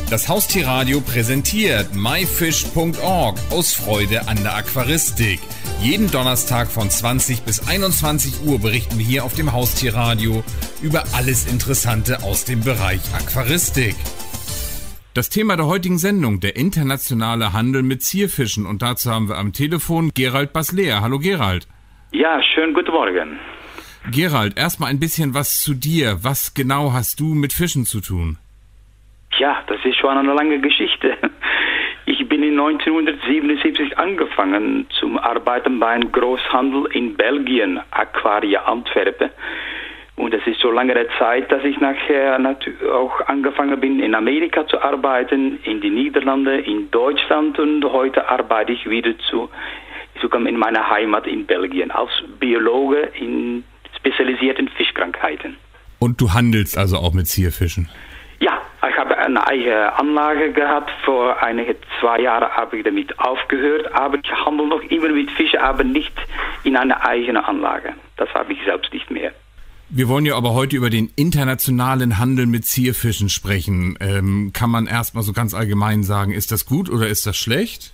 Das Haustierradio präsentiert myfish.org aus Freude an der Aquaristik. Jeden Donnerstag von 20 bis 21 Uhr berichten wir hier auf dem Haustierradio über alles Interessante aus dem Bereich Aquaristik. Das Thema der heutigen Sendung, der internationale Handel mit Zierfischen. Und dazu haben wir am Telefon Gerald Baslea. Hallo Gerald. Ja, schönen guten Morgen. Gerald, erstmal ein bisschen was zu dir. Was genau hast du mit Fischen zu tun? Ja, das ist schon eine lange Geschichte. Ich bin in 1977 angefangen zum Arbeiten bei einem Großhandel in Belgien, Aquaria Antwerpen. Und es ist so lange Zeit, dass ich nachher auch angefangen bin, in Amerika zu arbeiten, in die Niederlande, in Deutschland, und heute arbeite ich wieder sogar in meiner Heimat in Belgien als Biologe spezialisiert in Fischkrankheiten. Und du handelst also auch mit Zierfischen? Ja, ich habe eine eigene Anlage gehabt. Vor einige 2 Jahren habe ich damit aufgehört. Aber ich handle noch immer mit Fischen, aber nicht in einer eigenen Anlage. Das habe ich selbst nicht mehr. Wir wollen ja aber heute über den internationalen Handel mit Zierfischen sprechen. Kann man erstmal so ganz allgemein sagen, ist das gut oder ist das schlecht?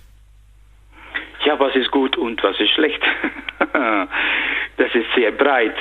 Ja, was ist gut und was ist schlecht? Das ist sehr breit.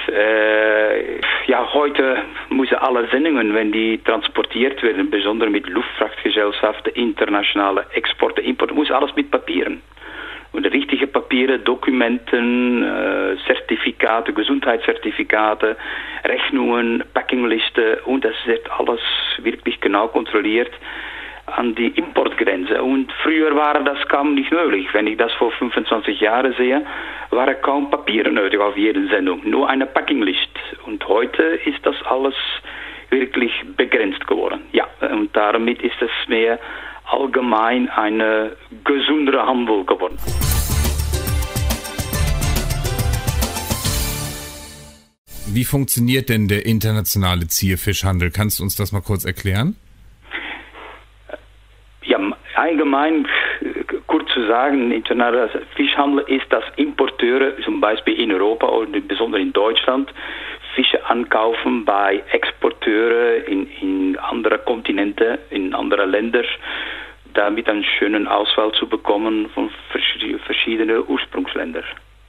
Heute müssen alle Sendungen, wenn die transportiert werden, besonders mit Luftfrachtgesellschaften, internationale Exporte, Importe, muss alles mit Papieren. Und richtige Papiere, Dokumenten, Zertifikate, Gesundheitszertifikate, Rechnungen, Packingliste, und das wird alles wirklich genau kontrolliert an die Importgrenze. Und früher war das kaum nicht möglich. Wenn ich das vor 25 Jahren sehe, waren kaum Papiere nötig auf jede Sendung, nur eine Packinglist. Und heute ist das alles wirklich begrenzt geworden. Ja, und damit ist es mehr allgemein ein gesünderer Handel geworden. Wie funktioniert denn der internationale Zierfischhandel? Kannst du uns das mal kurz erklären? Ja, allgemein kurz zu sagen, internationaler Fischhandel ist, dass Importeure, zum Beispiel in Europa oder besonders in Deutschland, Fische ankaufen bei Exporteuren in andere Kontinente, in andere Länder, damit einen schönen Auswahl zu bekommen von verschiedenen Ursprungsländern.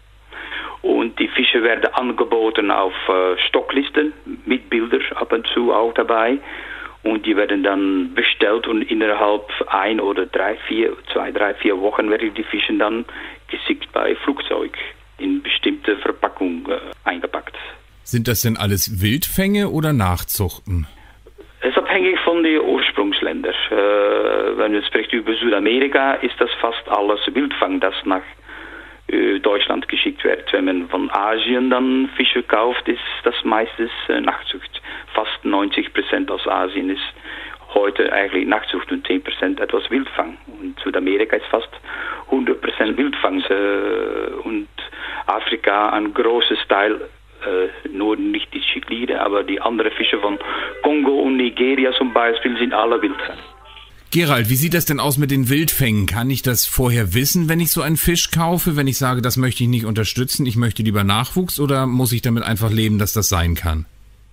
Und die Fische werden angeboten auf Stocklisten mit Bildern ab und zu auch dabei. Und die werden dann bestellt und innerhalb 2, 3, 4 Wochen werden die Fische dann geschickt bei Flugzeug in bestimmte Verpackung eingepackt. Sind das denn alles Wildfänge oder Nachzuchten? Es ist abhängig von den Ursprungsländern. Wenn man spricht über Südamerika, ist das fast alles Wildfang, das nach Deutschland geschickt wird. Wenn man von Asien dann Fische kauft, ist das meistens Nachzucht. Fast 90% aus Asien ist heute eigentlich Nachzucht und 10% etwas Wildfang. Und Südamerika ist fast 100% Wildfang. Und Afrika ein großes Teil, nur nicht die Chichlide, aber die anderen Fische von Kongo und Nigeria zum Beispiel sind alle Wildfang. Gerald, wie sieht das denn aus mit den Wildfängen? Kann ich das vorher wissen, wenn ich so einen Fisch kaufe? Wenn ich sage, das möchte ich nicht unterstützen, ich möchte lieber Nachwuchs, oder muss ich damit einfach leben, dass das sein kann?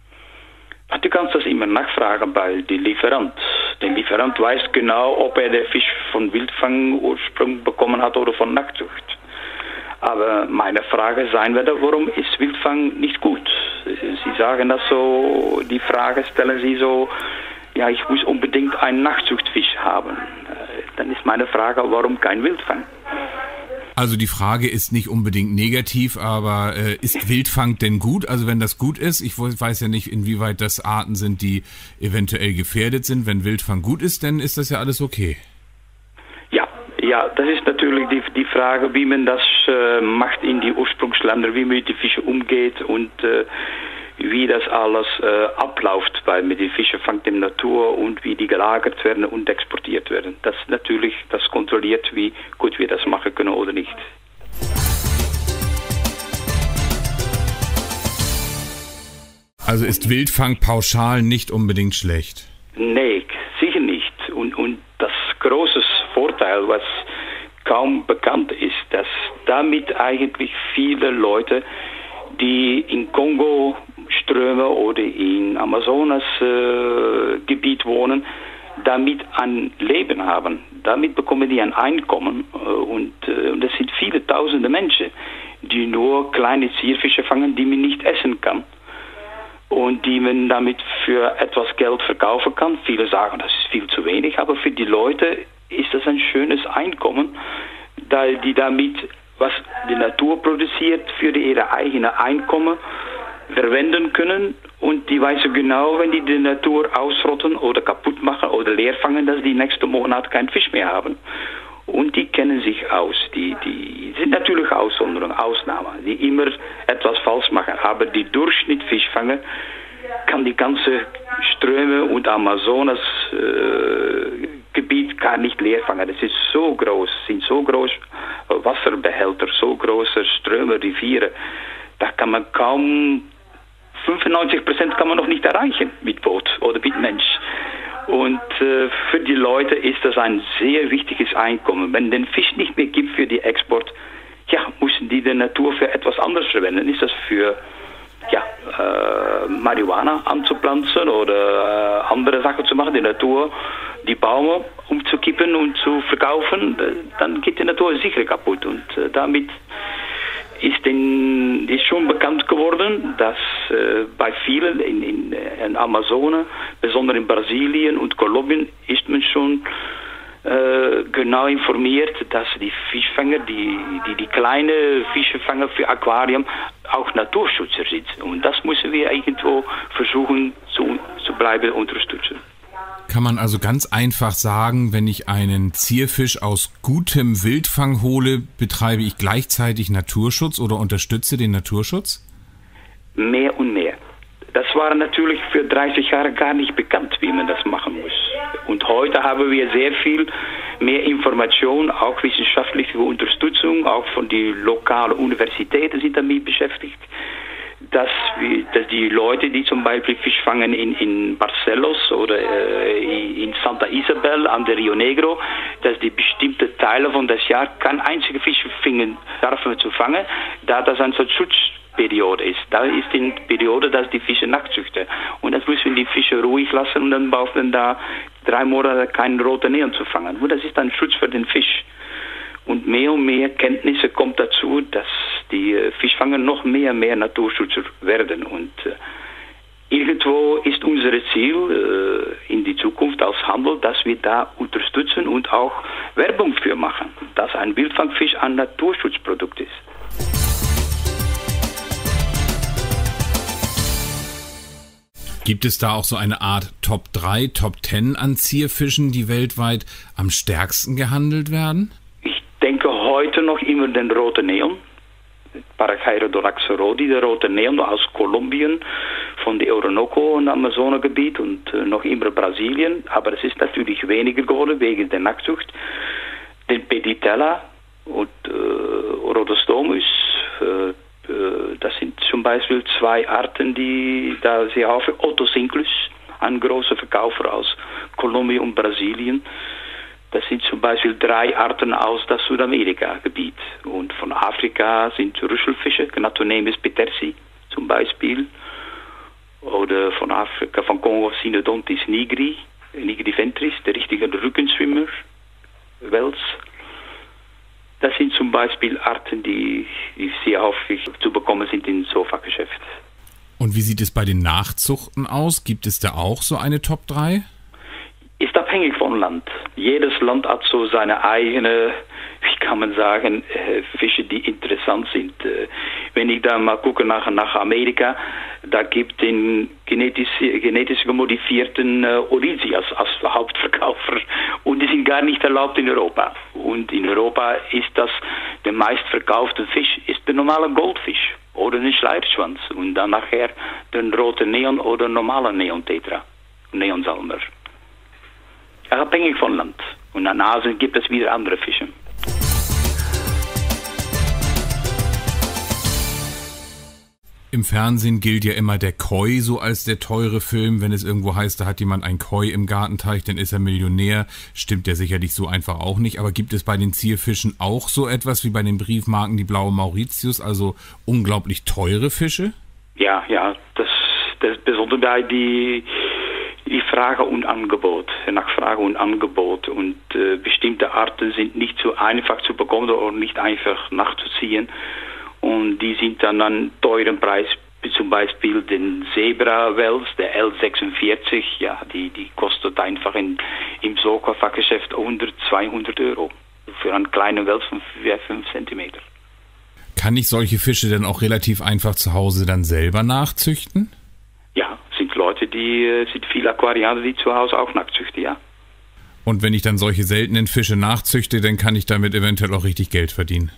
Du kannst das immer nachfragen bei dem Lieferant. Der Lieferant weiß genau, ob er den Fisch von Wildfang Ursprung bekommen hat oder von Nachzucht. Aber meine Frage sein wird, warum ist Wildfang nicht gut? Sie sagen das so, die Frage stellen Sie so, ja, ich muss unbedingt einen Nachzuchtfisch haben. Dann ist meine Frage, warum kein Wildfang? Also die Frage ist nicht unbedingt negativ, aber ist Wildfang denn gut? Also wenn das gut ist, ich weiß ja nicht, inwieweit das Arten sind, die eventuell gefährdet sind. Wenn Wildfang gut ist, dann ist das ja alles okay. Ja, das ist natürlich die Frage, wie man das macht in die Ursprungsländer, wie man mit den Fischen umgeht und wie das alles abläuft, weil mit den Fischen fangt in der Natur und wie die gelagert werden und exportiert werden. Das natürlich, das kontrolliert, wie gut wir das machen können oder nicht. Also ist Wildfang pauschal nicht unbedingt schlecht? Nee, sicher nicht. Und das große Vorteil, was kaum bekannt ist, dass damit eigentlich viele Leute, die in Kongo Ströme oder in Amazonas Gebiet wohnen, damit ein Leben haben. Damit bekommen die ein Einkommen und das sind viele tausende Menschen, die nur kleine Zierfische fangen, die man nicht essen kann und die man damit für etwas Geld verkaufen kann. Viele sagen, das ist viel zu wenig, aber für die Leute ist das ein schönes Einkommen, da die damit, was die Natur produziert, für ihre eigene Einkommen verwenden können und die wissen genau, wenn die Natur ausrotten oder kaputt machen oder leer fangen, dass die nächsten Monat keinen Fisch mehr haben. Und die kennen sich aus. Die sind natürlich Ausnahmen, die immer etwas falsch machen. Aber die Durchschnittsfischfanger kann die ganze Ströme und Amazonas-Gebiet gar nicht leer fangen. Das ist so groß, sind so groß Wasserbehälter, so große Ströme, Riviere. Da kann man kaum 95% kann man noch nicht erreichen mit Boot oder mit Mensch. Und für die Leute ist das ein sehr wichtiges Einkommen. Wenn den Fisch nicht mehr gibt für die Export, müssen die Natur für etwas anderes verwenden. Ist das für Marihuana anzupflanzen oder andere Sachen zu machen, die Natur, die Bäume umzukippen und zu verkaufen, dann geht die Natur sicher kaputt. Und damit ist schon bekannt geworden, dass bei vielen in Amazonas, besonders in Brasilien und Kolumbien, ist man schon genau informiert, dass die Fischfänger, die kleine Fischefänger für Aquarium auch Naturschützer sind. Und das müssen wir irgendwo versuchen zu bleiben unterstützen. Kann man also ganz einfach sagen, wenn ich einen Zierfisch aus gutem Wildfang hole, betreibe ich gleichzeitig Naturschutz oder unterstütze den Naturschutz? Mehr und mehr. Das war natürlich für 30 Jahre gar nicht bekannt, wie man das machen muss. Und heute haben wir sehr viel mehr Informationen, auch wissenschaftliche Unterstützung, auch von den lokalen Universitäten sind damit beschäftigt. Dass die Leute, die zum Beispiel Fisch fangen in Barcelos oder in Santa Isabel an der Rio Negro, dass die bestimmte Teile von das Jahr kein einziger Fisch dürfen zu fangen, da das eine Schutzperiode ist. Da ist die Periode, dass die Fische nachzüchten. Und das müssen die Fische ruhig lassen und dann brauchen da 3 Monate keinen roten Neon zu fangen. Und das ist ein Schutz für den Fisch. Und mehr Kenntnisse kommt dazu, dass die Fischfanger noch mehr Naturschützer werden. Und irgendwo ist unser Ziel in die Zukunft als Handel, dass wir da unterstützen und auch Werbung für machen, dass ein Wildfangfisch ein Naturschutzprodukt ist. Gibt es da auch so eine Art Top 3, Top 10 an Zierfischen, die weltweit am stärksten gehandelt werden? Ich denke heute noch immer den roten Neon, Parachaerodontax rodi, der rote Neon aus Kolumbien, von der Orinoco und Amazonengebiet und noch immer Brasilien. Aber es ist natürlich weniger geworden wegen der Nachzucht. Den Peditella und Rhodostomus, das sind zum Beispiel 2 Arten, die da sehr häufig, Otocinclus, ein großer Verkäufer aus Kolumbien und Brasilien. Das sind zum Beispiel 3 Arten aus das Südamerika-Gebiet. Und von Afrika sind Rüsselfische, Gnatonemus petersi zum Beispiel. Oder von Afrika, von Kongo, Synodontis nigriventris, der richtige Rückenschwimmer, Wels. Das sind zum Beispiel Arten, die sehr häufig zu bekommen sind im Sofa-Geschäft. Und wie sieht es bei den Nachzuchten aus? Gibt es da auch so eine Top 3? Ist abhängig vom Land. Jedes Land hat so seine eigene, wie kann man sagen, Fische, die interessant sind. Wenn ich da mal gucke nach Amerika, da gibt es genetisch gemodifizierten Orisias als Hauptverkäufer und die sind gar nicht erlaubt in Europa. Und in Europa ist das der meistverkaufte Fisch, ist der normale Goldfisch oder der Schleierschwanz und dann nachher den roten Neon oder normale Neontetra, Neonsalmer. Abhängig vom Land. Und in Asien gibt es wieder andere Fische. Im Fernsehen gilt ja immer der Koi so als der teure Film. Wenn es irgendwo heißt, da hat jemand ein Koi im Gartenteich, dann ist er Millionär. Stimmt ja sicherlich so einfach auch nicht. Aber gibt es bei den Zierfischen auch so etwas wie bei den Briefmarken die blaue Mauritius, also unglaublich teure Fische? Ja, das besonders bei die die Frage und Angebot, nach Frage und Angebot. Und bestimmte Arten sind nicht so einfach zu bekommen oder nicht einfach nachzuziehen. Und die sind dann an teuren Preis, zum Beispiel den Zebra-Wels, der L46, ja, die kostet einfach im Soka-Fachgeschäft 100-200 Euro für einen kleinen Wels von 5 cm. Kann ich solche Fische denn auch relativ einfach zu Hause dann selber nachzüchten? Ja, sind Leute, sind viele Aquarianer, die zu Hause auch nachzüchten, ja. Und wenn ich dann solche seltenen Fische nachzüchte, dann kann ich damit eventuell auch richtig Geld verdienen?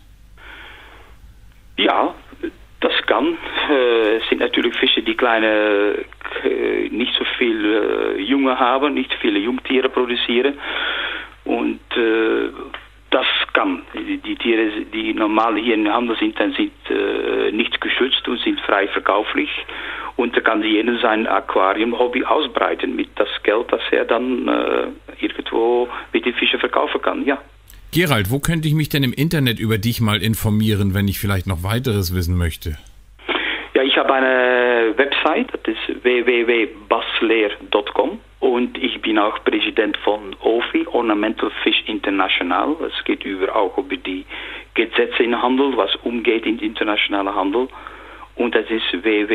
Ja, das kann. Es sind natürlich Fische, die nicht so viel Junge haben, nicht viele Jungtiere produzieren. Und das kann. Die Tiere, die normal hier im Handel sind, dann sind nicht geschützt und sind frei verkauflich. Und da kann jeder sein Aquarium-Hobby ausbreiten mit das Geld, das er dann irgendwo mit den Fischen verkaufen kann, ja. Gerald, wo könnte ich mich denn im Internet über dich mal informieren, wenn ich vielleicht noch weiteres wissen möchte? Ja, ich habe eine Website, das ist www.basleer.com und ich bin auch Präsident von OFI, Ornamental Fish International. Es geht auch über die Gesetze im Handel, was umgeht in internationalen Handel. Und das ist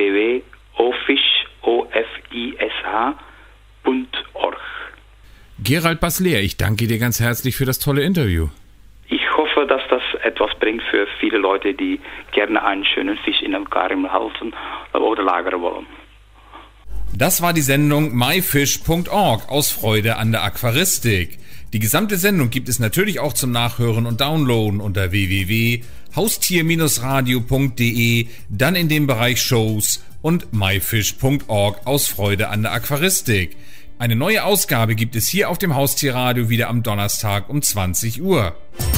www.ofish.org. Gerald Basleer, ich danke dir ganz herzlich für das tolle Interview. Ich hoffe, dass das etwas bringt für viele Leute, die gerne einen schönen Fisch in einem Aquarium halten oder lagern wollen. Das war die Sendung myfish.org aus Freude an der Aquaristik. Die gesamte Sendung gibt es natürlich auch zum Nachhören und Downloaden unter www.haustier-radio.de, dann in dem Bereich Shows und myfish.org aus Freude an der Aquaristik. Eine neue Ausgabe gibt es hier auf dem Haustierradio wieder am Donnerstag um 20 Uhr.